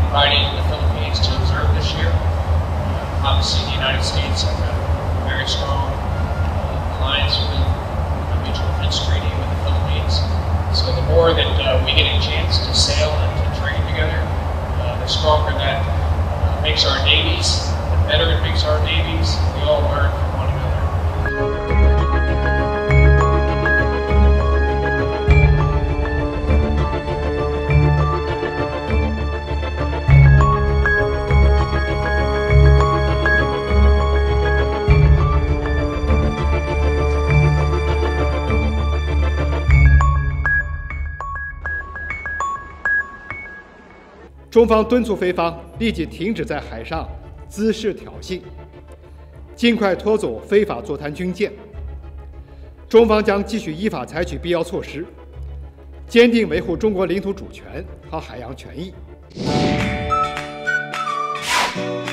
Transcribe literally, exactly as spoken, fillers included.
inviting the Philippines to observe this year. Uh, obviously, the United States has a very strong uh, alliance with a mutual defense treaty with the Philippines. So the more that uh, we get a chance to sail and to train together, uh, the stronger that uh, makes our navies, the better it makes our navies. We all learn from one another. 中方敦促菲方立即停止在海上滋事挑衅，尽快拖走非法坐滩军舰。中方将继续依法采取必要措施，坚定维护中国领土主权和海洋权益。